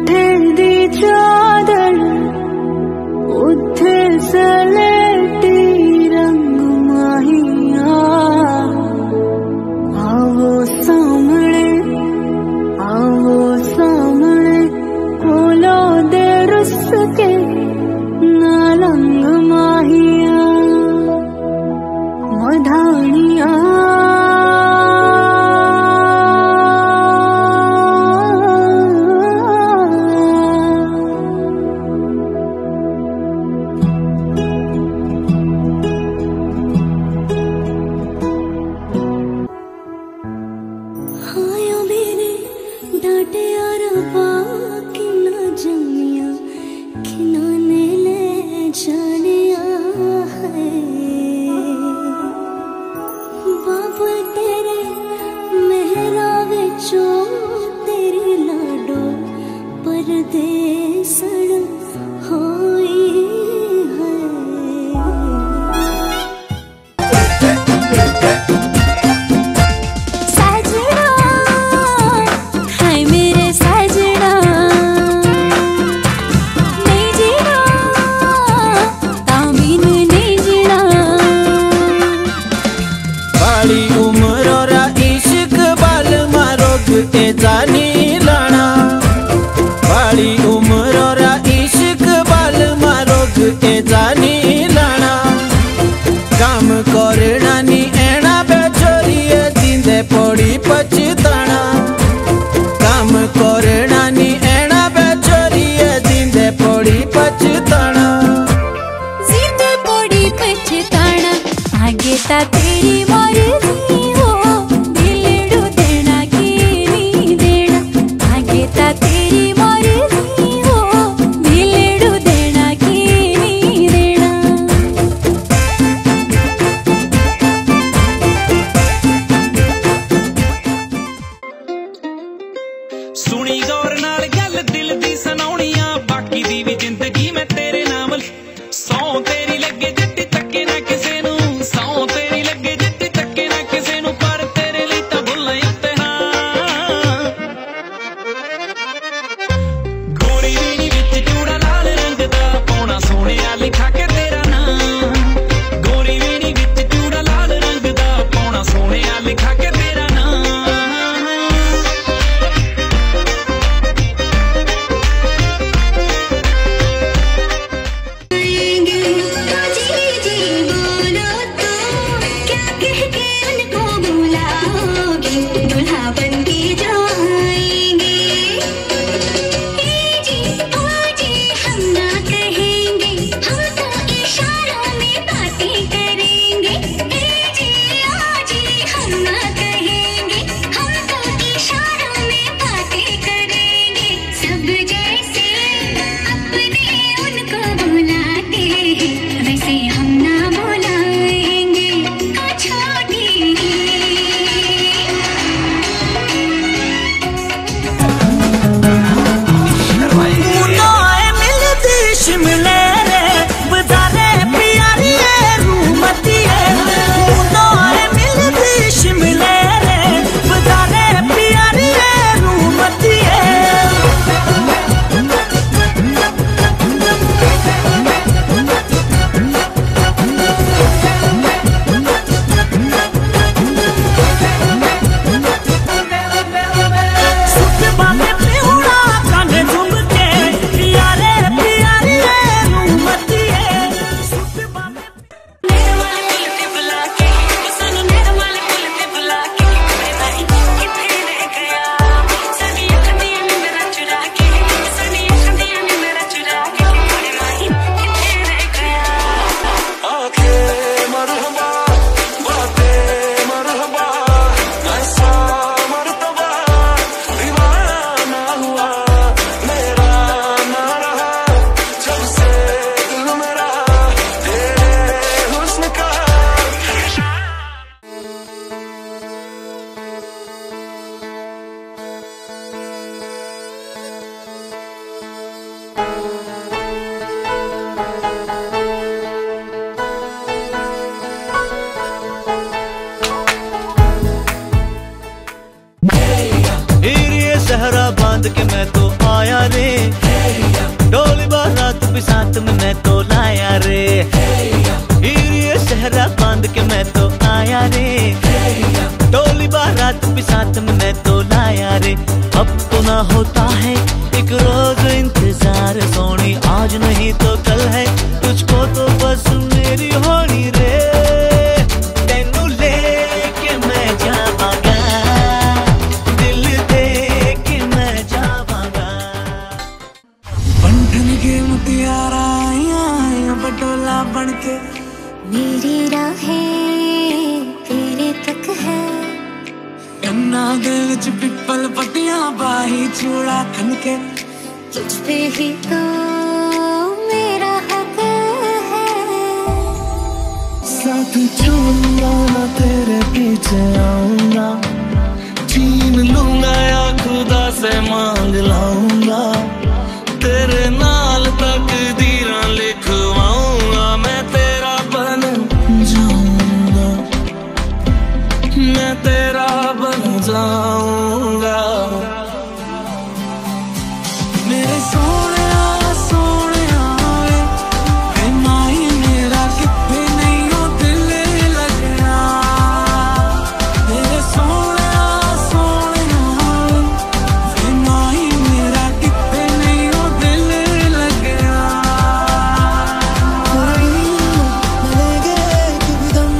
मथे दी चादर उथे सलेटी रंग माहिया आवो सामने खोलो दे रुस के नालंग माहिया मधानिया तेरी मर्जी हो दिलड़ू देना की नहीं देना आगे ता तेरी मर्जी हो दिलड़ू देना की नहीं देना। सुनी गौर नाल गल दिल दी सुनाउणियां बाकी दी भी जिंदगी मैं तेरे नाम सौ तेरी लगे जट्टी तक्के ना किसे नू सौ तेरी लगे जट्टी तक्के ना किसे नू पर तेरे लिए तां भुलना इम्तिहान गोरी वीणी विच चूड़ा लाल रंग दा पाउणा सोहणिया लिखा के तेरा नाम गोरी वीणी विच चूड़ा लाल रंग दा पाउणा सोहणिया लिखा के तेरा नाम। हम ना कहेंगे हम तो सेहरा बांध के मैं तो आया रे, डोली बारात भी साथ में मैं तो लाया रे। ये सेहरा बांध के मैं तो आया रे, डोली बारात भी साथ में मैं तो लाया रे। अब तो ना होता है एक रोज इंतजार सोनी, आज नहीं तो कल है तुझको तो बस मेरी होनी रे। तेनू लेके मैं जावांगा, दिल दे के मैं जावांगा। बंधन के मुटियारा आया बटोला बनके, मेरी राहें तेरे तक है। कन्ना दे विच पिपल पत्तियां बाही चूड़ा खनके, तुझ पे ही तो मेरा हक है। साथ चलूंगा ना तेरे पीछे आऊंगा, छीन लूंगा या खुदा से मांग लाऊंगा। तेरे नाल तकदीरां लिखवाऊंगा, मैं तेरा बन जाऊंगा, मैं तेरा बन जाऊंगा। मेरे सोनिया सोनिया वे माही मेरा कितने नहीं हो दिल लगना। मेरे सोनिया सोनिया वे माही मेरा कितने नहीं हो दिल लगना। मिलेंगे एकदम,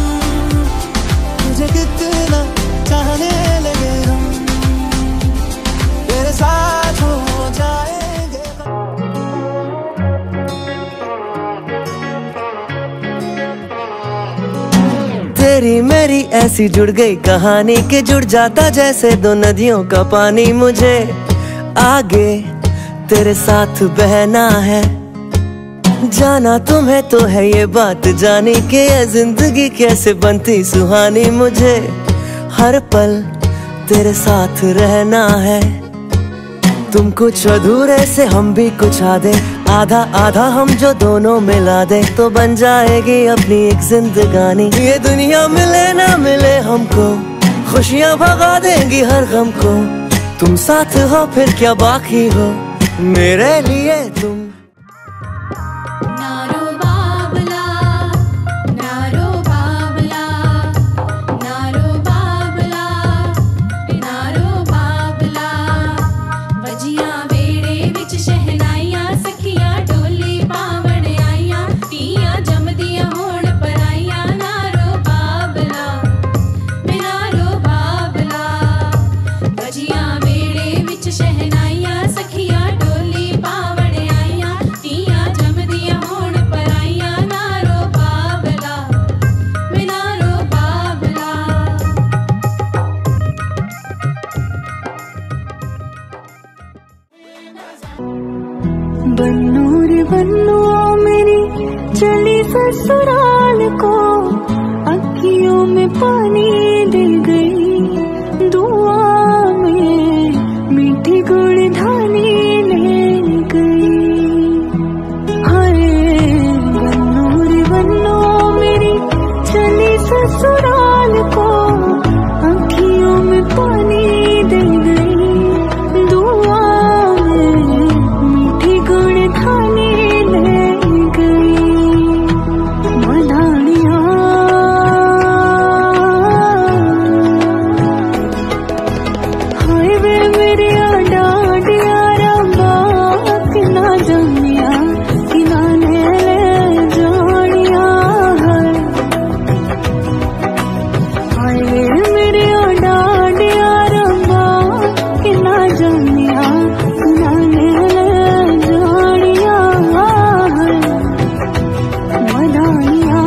तुझे कितना चाहने लगे हम, तेरे साथ हो जाएंगे। तेरी मेरी ऐसी जुड़ गई कहानी कि जुड़ जाता जैसे दो नदियों का पानी। मुझे आगे तेरे साथ बहना है, जाना तुम्हें तो है ये बात जानी कि ये जिंदगी कैसे बनती सुहानी। मुझे हर पल तेरे साथ रहना है, तुम कुछ अधूरे से हम भी कुछ आधे, आधा आधा हम जो दोनों मिला दे तो बन जाएगी अपनी एक जिंदगानी। ये दुनिया मिले ना मिले हमको, खुशियाँ भगा देंगी हर गम को। तुम साथ हो फिर क्या बाकी हो मेरे लिए तुम। नारो बाबला, नारो बाबला, नारो बाबला, नारो बाबला। वजियां वेड़े विच शहनाइयां, सखियां ढोली पावण आइयां, धीयां जमदियां होण पराइयां। नारो बाबला, नारो बाबला। वजियां वेड़े विच शहनाइयां, सखियां ढोली पावण आइयां, धीयां जमदियां होण पराइयां। नारो बाबला, नारो बाबला। बन्नू रे बन्नू मेरी चली ससुराल को, अखियों में पानी दे गई, दुआ में मीठी गुड़ धानी ले गई। हाय बन्नू रे बन्नू मेरी चली ससुराल को, अखियों में पानी दे गई, दुआ में मीठी गुड़ धानी ले गई। मधानिया हाय वे मेरे डाडिया रब्बा, किना जमिया किना ने ले जानिया। हाय वे मेरे डाडिया रब्बा, किना जमिया किना ने ले जानिया। मधानिया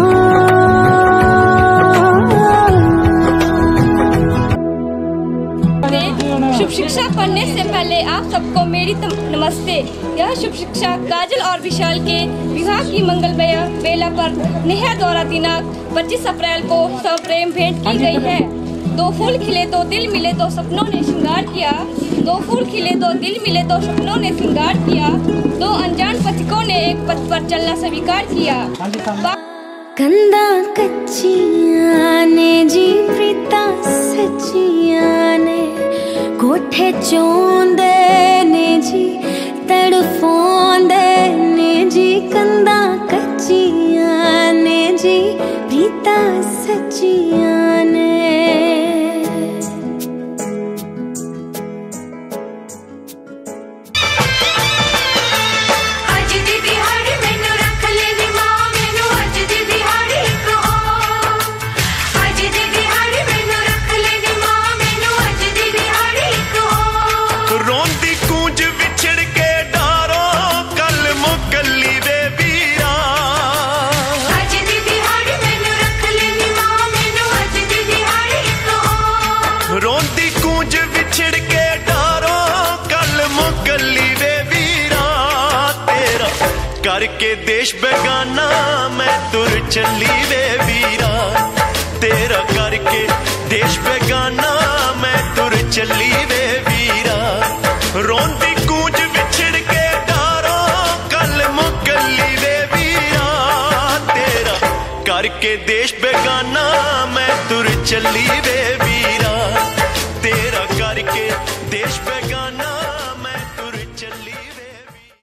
शुभ शिक्षा पढ़ने से पहले आप सबको मेरी नमस्ते। यह शुभ शिक्षा काजल और विशाल के विवाह की मंगलमय बेला पर नेहा द्वारा दिनांक 25 अप्रैल को सप्रेम भेंट की गई है। दो फूल खिले तो दिल मिले तो सपनों ने श्रृंगार किया, दो फूल खिले तो दिल मिले तो सपनों ने श्रृंगार किया, दो अनजान पथिकों ने एक पथ पर चलना स्वीकार किया। कंधा कच्चियां ने जी प्रीता सच्चियां ने, कोठे चोंदे ने जी तड़फोंदे ने जी, कंधा कच्चियां ने जी प्रीता सच्चियां ने। करके देश बेगाना मैं तुर चली वे वीरा, तेरा करके देश बेगाना मैं तुर चली वे वीरा। रोंदी गूंज विछड़ के डारो कल मुकली वे वीरा, तेरा करके देश बेगाना मैं तुर चली